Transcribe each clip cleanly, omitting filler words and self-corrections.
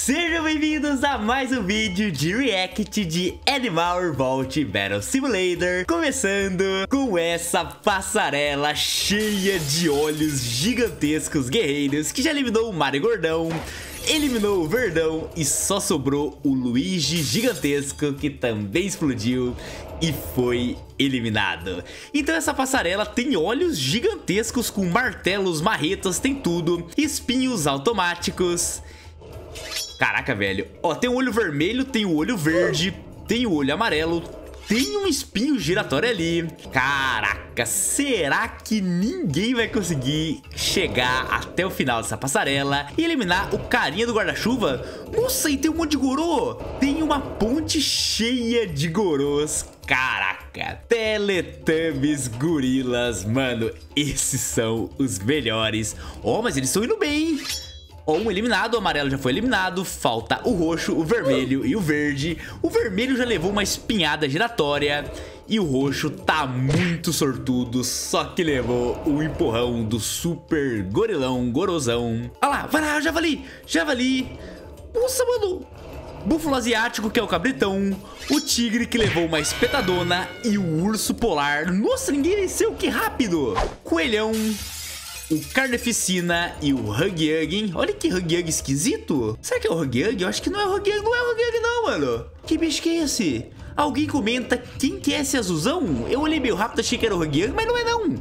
Sejam bem-vindos a mais um vídeo de react de Animal Revolt Battle Simulator. Começando com essa passarela cheia de olhos gigantescos guerreiros que já eliminou o Mario Gordão, eliminou o Verdão e só sobrou o Luigi gigantesco, que também explodiu e foi eliminado. Então essa passarela tem olhos gigantescos com martelos, marretas, tem tudo, espinhos automáticos. Caraca, velho. Ó, tem o olho vermelho, tem o olho verde, tem o olho amarelo, tem um espinho giratório ali. Caraca, será que ninguém vai conseguir chegar até o final dessa passarela e eliminar o carinha do guarda-chuva? Nossa, e tem um monte de gorô. Tem uma ponte cheia de gorôs. Caraca, Teletubbies gorilas, mano, esses são os melhores. Ó, mas eles estão indo bem. Ó, um eliminado, o amarelo já foi eliminado, falta o roxo, o vermelho e o verde. O vermelho já levou uma espinhada giratória e o roxo tá muito sortudo, só que levou o empurrão do super gorilão, gorozão. Olha lá, vai lá, javali, javali. Nossa, mano. Búfalo asiático, que é o cabritão, o tigre, que levou uma espetadona, e o urso polar. Nossa, ninguém venceu, que rápido. Coelhão, o carneficina e o Hug-Hug. Olha que Hug-Hug esquisito. Será que é o Hug-Hug? Eu acho que não é o Hug-Hug. Não é o Hug-Hug não, mano. Que bicho que é esse? Alguém comenta quem que é esse azulzão? Eu olhei meio rápido, achei que era o Hug-Hug, mas não é não.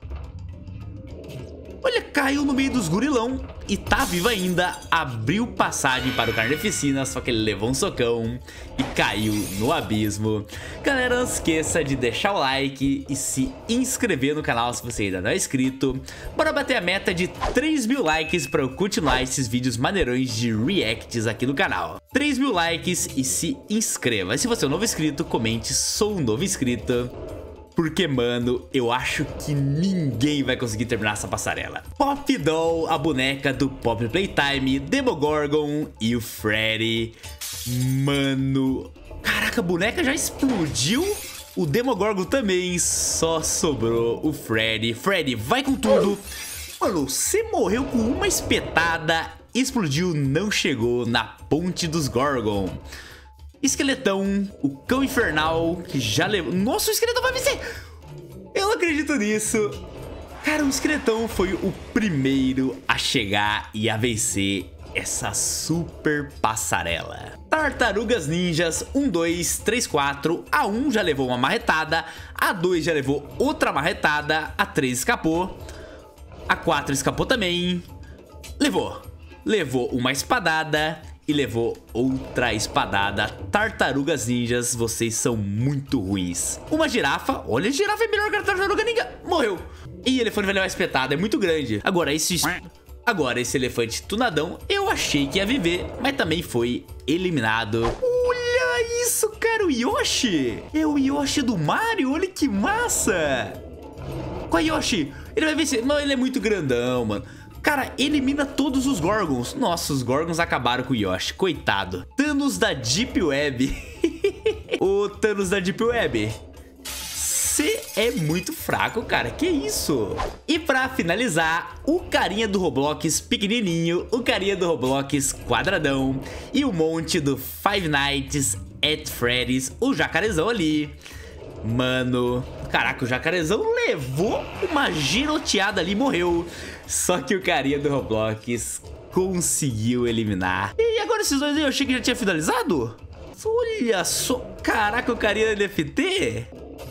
Olha, caiu no meio dos gorilão e tá vivo ainda. Abriu passagem para o carneficina, só que ele levou um socão e caiu no abismo. Galera, não esqueça de deixar o like e se inscrever no canal se você ainda não é inscrito. Bora bater a meta de 3.000 likes para eu continuar esses vídeos maneirões de reacts aqui no canal. 3.000 likes e se inscreva. Se você é um novo inscrito, comente "sou um novo inscrito", porque, mano, eu acho que ninguém vai conseguir terminar essa passarela. Pop Doll, a boneca do Pop Playtime, Demogorgon e o Freddy. Mano, caraca, a boneca já explodiu. O Demogorgon também, só sobrou o Freddy. Freddy, vai com tudo. Mano, você morreu com uma espetada, explodiu, não chegou na ponte dos Gorgon. Esqueletão, o cão infernal, que já levou... Nossa, o esqueletão vai vencer! Eu não acredito nisso. Cara, o esqueletão foi o primeiro a chegar e a vencer essa super passarela. Tartarugas ninjas, 1, 2, 3, 4. A 1 já levou uma marretada, a 2 já levou outra marretada, a 3 escapou, a 4 escapou também. Levou uma espadada e levou outra espadada. Tartarugas ninjas, vocês são muito ruins. Uma girafa, olha, a girafa é melhor que a tartaruga ninja. Morreu. E o elefante vai levar uma espetada, é muito grande. Agora esse elefante tunadão, eu achei que ia viver, mas também foi eliminado. Olha isso, cara, o Yoshi. É o Yoshi do Mario, olha que massa. Qual é o Yoshi? Ele vai vencer. Não, ele é muito grandão, mano. Cara, elimina todos os Gorgons. Nossa, os Gorgons acabaram com o Yoshi, coitado. Thanos da Deep Web. O Thanos da Deep Web, você é muito fraco, cara, que isso? E pra finalizar, o carinha do Roblox pequenininho, o carinha do Roblox quadradão e o monte do Five Nights at Freddy's, o jacarezão ali. Mano, caraca, o jacarezão levou uma giroteada ali e morreu. Só que o carinha do Roblox conseguiu eliminar. E agora esses dois aí, eu achei que já tinha finalizado. Olha só, caraca, o carinha do NFT.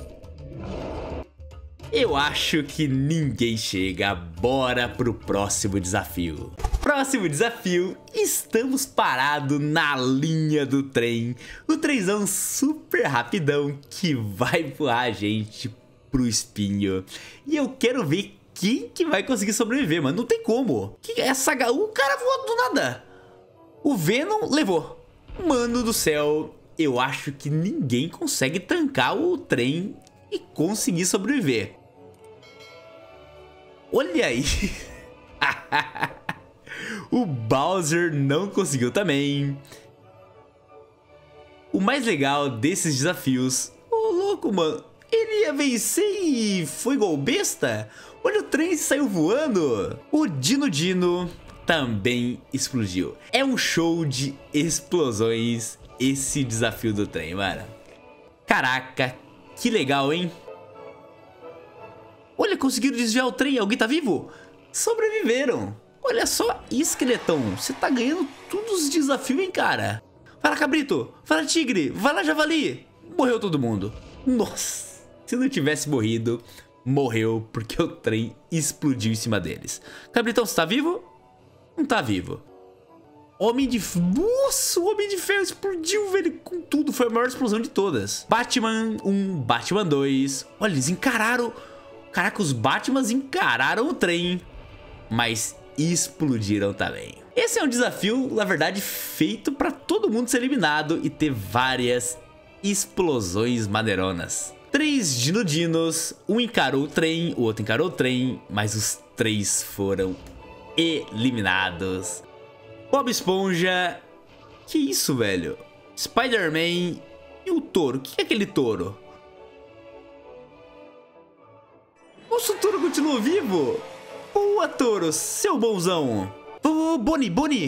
Eu acho que ninguém chega. Bora pro próximo desafio. Próximo desafio, estamos parados na linha do trem. O trenzão super rapidão que vai empurrar a gente pro espinho. E eu quero ver quem que vai conseguir sobreviver, mano. Não tem como. Que essa... O cara voou do nada. O Venom levou. Mano do céu, eu acho que ninguém consegue trancar o trem e conseguir sobreviver. Olha aí. O Bowser não conseguiu também. O mais legal desses desafios... Ô, louco, mano. Ele ia vencer e foi igual besta? Olha, o trem saiu voando. O Dino Dino também explodiu. É um show de explosões esse desafio do trem, mano. Caraca, que legal, hein? Olha, conseguiram desviar o trem. Alguém tá vivo? Sobreviveram. Olha só, esqueletão, você tá ganhando todos os desafios, hein, cara? Vai lá, cabrito. Vai lá, tigre. Vai lá, javali. Morreu todo mundo. Nossa, se não tivesse morrido, morreu porque o trem explodiu em cima deles. Cabritão, você tá vivo? Não tá vivo. Homem de... Nossa, o Homem de Ferro explodiu, velho, com tudo. Foi a maior explosão de todas. Batman 1, Batman 2. Olha, eles encararam... Caraca, os Batmans encararam o trem, mas explodiram também. Esse é um desafio, na verdade, feito pra todo mundo ser eliminado e ter várias explosões maneironas. 3 Dinodinos, um encarou o trem, o outro encarou o trem, mas os 3 foram eliminados. Bob Esponja... Que isso, velho? Spider-Man e o touro. O que é aquele touro? Nossa, o touro continuou vivo? Boa, touro, seu bonzão. Bonnie.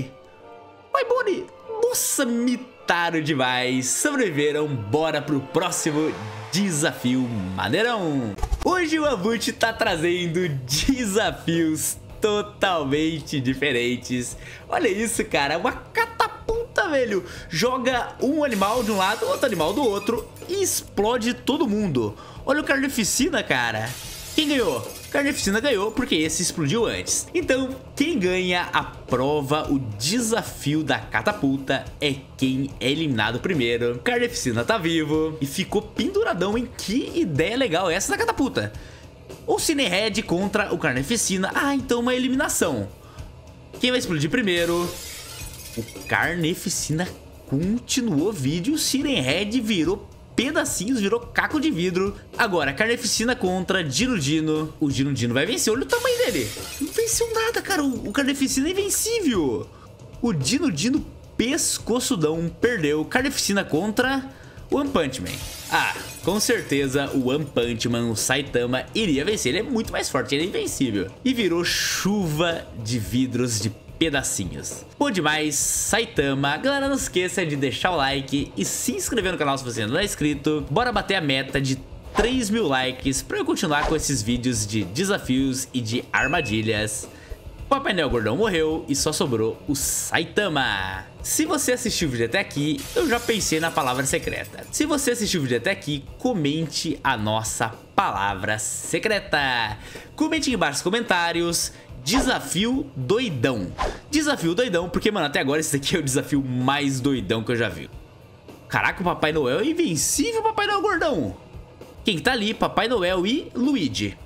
Vai, Bonnie. Nossa, mitaram demais. Sobreviveram. Bora pro próximo desafio maneirão. Hoje o Avult tá trazendo desafios totalmente diferentes. Olha isso, cara. Uma catapulta, velho. Joga um animal de um lado, outro animal do outro e explode todo mundo. Olha o Carnificina, cara. Quem ganhou? Carnificina ganhou porque esse explodiu antes. Então, quem ganha a prova, o desafio da catapulta é quem é eliminado primeiro. Carnificina tá vivo e ficou penduradão, hein? Que ideia legal essa da catapulta. O Cinehead contra o Carnificina. Ah, então uma eliminação. Quem vai explodir primeiro? O Carnificina continuou vídeo. O Cinehead virou pedacinhos, virou caco de vidro. Agora, Carnificina contra Dinodino. O Dinodino vai vencer. Olha o tamanho dele. Não venceu nada, cara. O Carnificina é invencível. O Dinodino pescoçudão perdeu. Carnificina contra o One Punch Man. Ah, com certeza o One Punch Man, o Saitama, iria vencer. Ele é muito mais forte, ele é invencível. E virou chuva de vidros de pedacinhos. Bom demais, Saitama. Galera, não esqueça de deixar o like e se inscrever no canal se você não é inscrito. Bora bater a meta de 3.000 likes pra eu continuar com esses vídeos de desafios e de armadilhas. O Papai Noel Gordão morreu e só sobrou o Saitama. Se você assistiu o vídeo até aqui, eu já pensei na palavra secreta. Se você assistiu o vídeo até aqui, comente a nossa palavra secreta. Comente aqui embaixo nos comentários. Desafio doidão. Desafio doidão, porque, mano, até agora esse daqui é o desafio mais doidão que eu já vi. Caraca, o Papai Noel é invencível, Papai Noel Gordão. Quem tá ali? Papai Noel e Luigi.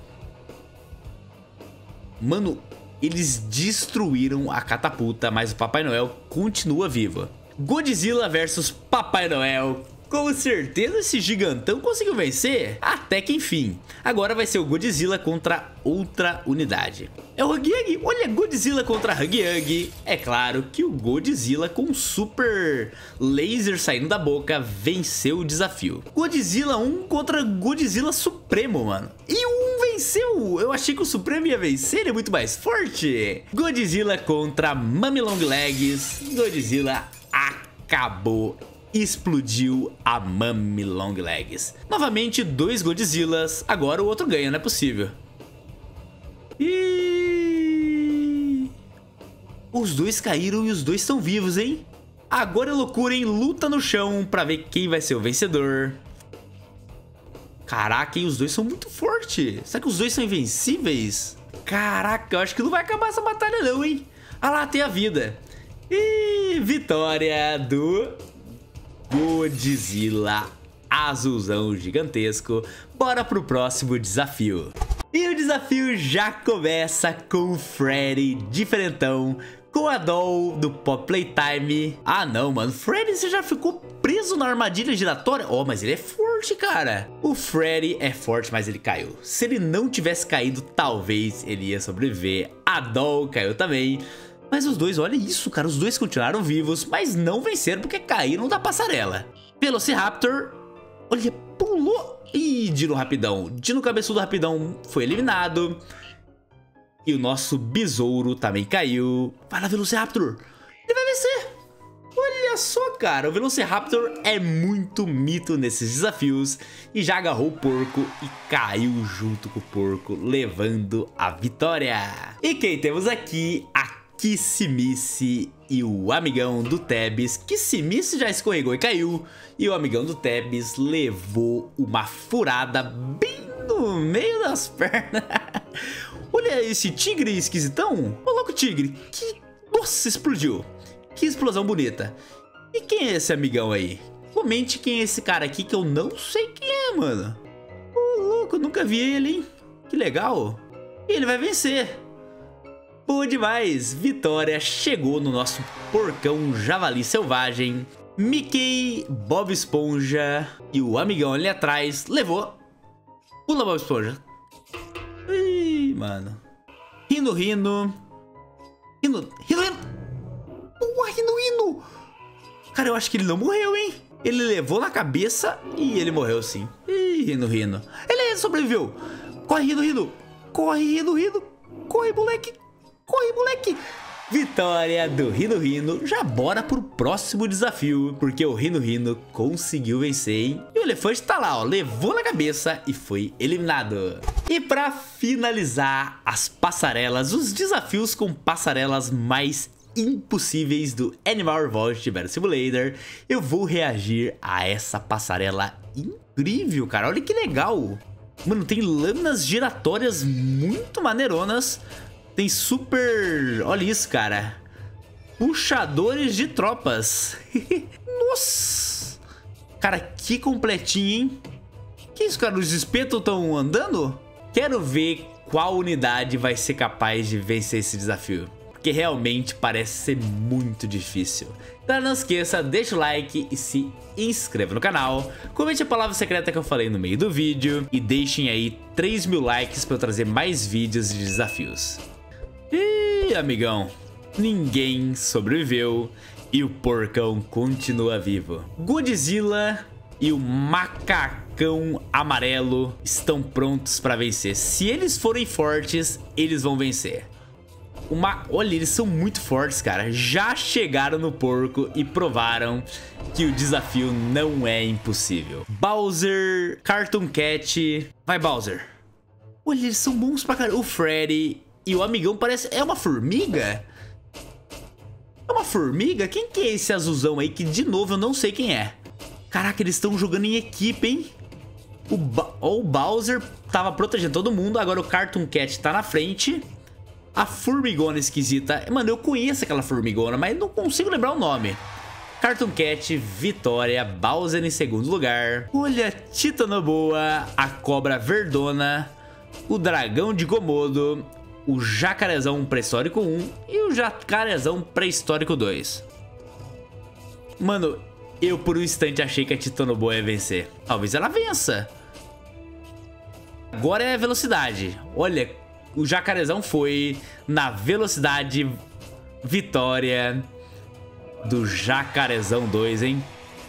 Mano, eles destruíram a catapulta, mas o Papai Noel continua vivo. Godzilla versus Papai Noel. Com certeza esse gigantão conseguiu vencer, até que enfim. Agora vai ser o Godzilla contra outra unidade. É o Huggy Huggy. Olha, Godzilla contra Huggy Huggy. É claro que o Godzilla com um super laser saindo da boca venceu o desafio. Godzilla 1 contra Godzilla Supremo, mano. E o 1 venceu. Eu achei que o Supremo ia vencer, ele é muito mais forte. Godzilla contra Mummy Long Legs. Godzilla acabou. Explodiu a Mummy Long Legs. Novamente, 2 Godzillas. Agora o outro ganha, não é possível. E os dois caíram e os dois estão vivos, hein? Agora é loucura, hein? Luta no chão pra ver quem vai ser o vencedor. Caraca, hein? Os dois são muito fortes. Será que os dois são invencíveis? Caraca, eu acho que não vai acabar essa batalha não, hein? Ah lá, tem a vida. E vitória do Godzilla azulzão gigantesco. Bora pro próximo desafio. E o desafio já começa com o Freddy diferentão, com a doll do Pop Playtime. Ah não, mano, Freddy, você já ficou preso na armadilha giratória? Oh, mas ele é forte, cara. O Freddy é forte, mas ele caiu. Se ele não tivesse caído, talvez ele ia sobreviver. A doll caiu também. Mas os dois, olha isso, cara, os dois continuaram vivos, mas não venceram porque caíram da passarela. Velociraptor, olha, pulou. Ih, Dino Rapidão, Dino Cabeçudo Rapidão foi eliminado. E o nosso besouro também caiu. Vai lá, Velociraptor. Ele vai vencer. Olha só, cara. O Velociraptor é muito mito nesses desafios. E já agarrou o porco e caiu junto com o porco, levando a vitória. E quem temos aqui? A Kissimice e o amigão do Tebs. Kissimice já escorregou e caiu. E o amigão do Tebs levou uma furada bem no meio das pernas. Olha esse tigre esquisitão. Ô, louco tigre. Que... Nossa, explodiu. Que explosão bonita. E quem é esse amigão aí? Comente quem é esse cara aqui que eu não sei quem é, mano. Ô, louco, eu nunca vi ele, hein? Que legal. E ele vai vencer. Boa demais. Vitória chegou no nosso porcão javali selvagem. Mickey, Bob Esponja e o amigão ali atrás levou. Pula, Bob Esponja. Ih, mano. Rindo. Rindo. Cara, eu acho que ele não morreu, hein? Ele levou na cabeça e ele morreu sim. Ih, rindo. Ele sobreviveu. Corre, rindo. Corre, rindo. Corre, moleque. Vitória do Rindo. Já bora pro próximo desafio, porque o Rindo conseguiu vencer, hein? E o elefante tá lá, ó, levou na cabeça e foi eliminado. E pra finalizar as passarelas, os desafios com passarelas mais impossíveis do Animal Revolt Battle Simulator, eu vou reagir a essa passarela incrível, cara. Olha que legal. Mano, tem lâminas giratórias muito maneironas. Tem super... Olha isso, cara. Puxadores de tropas. Nossa. Cara, que completinho, hein? Que isso, cara? Os espetos estão andando? Quero ver qual unidade vai ser capaz de vencer esse desafio, porque realmente parece ser muito difícil. Então não esqueça, deixa o like e se inscreva no canal. Comente a palavra secreta que eu falei no meio do vídeo. E deixem aí 3.000 likes para eu trazer mais vídeos de desafios. Ih, amigão, ninguém sobreviveu e o porcão continua vivo. Godzilla e o macacão amarelo estão prontos para vencer. Se eles forem fortes, eles vão vencer. Olha, eles são muito fortes, cara. Já chegaram no porco e provaram que o desafio não é impossível. Bowser, Cartoon Cat. Vai, Bowser. Olha, eles são bons pra caramba. O Freddy e o amigão parece... É uma formiga? É uma formiga? Quem que é esse azulzão aí que, de novo, eu não sei quem é? Caraca, eles estão jogando em equipe, hein? O Bowser tava protegendo todo mundo. Agora o Cartoon Cat tá na frente. A formigona esquisita. Mano, eu conheço aquela formigona, mas não consigo lembrar o nome. Cartoon Cat, vitória. Bowser em segundo lugar. Olha, Titanoboa, a cobra verdona, o dragão de Komodo, o jacarezão pré-histórico 1 e o jacarezão pré-histórico 2. Mano, eu por um instante achei que a Titanoboa ia vencer. Talvez ela vença. Agora é a velocidade. Olha, o jacarezão foi na velocidade. Vitória do jacarezão 2, hein?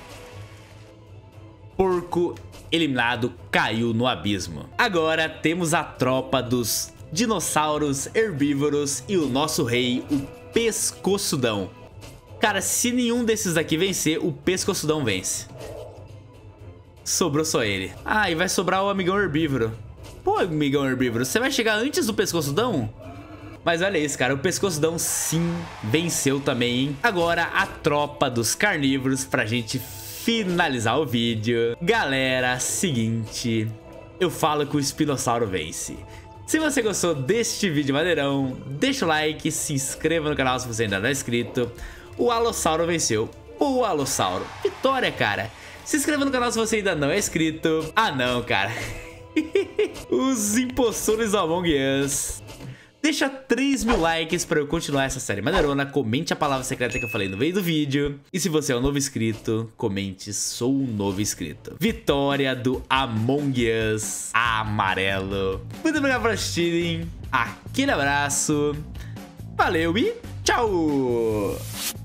Porco eliminado, caiu no abismo. Agora temos a tropa dos dinossauros herbívoros e o nosso rei, o pescoçudão. Cara, se nenhum desses aqui vencer, o pescoçudão vence. Sobrou só ele. Ah, e vai sobrar o amigão herbívoro. Pô, amigão herbívoro, você vai chegar antes do pescoçudão? Mas olha isso, cara, o pescoçudão sim venceu também, hein? Agora a tropa dos carnívoros pra gente finalizar o vídeo. Galera, seguinte, eu falo que o espinossauro vence. Se você gostou deste vídeo maneirão, deixa o like, se inscreva no canal se você ainda não é inscrito. O Alossauro venceu. O Alossauro. Vitória, cara. Se inscreva no canal se você ainda não é inscrito. Ah, não, cara. Os impostores do Among Us. Deixa 3.000 likes pra eu continuar essa série maneirona. Comente a palavra secreta que eu falei no meio do vídeo. E se você é um novo inscrito, comente sou um novo inscrito. Vitória do Among Us amarelo. Muito obrigado por assistirem. Aquele abraço. Valeu e tchau!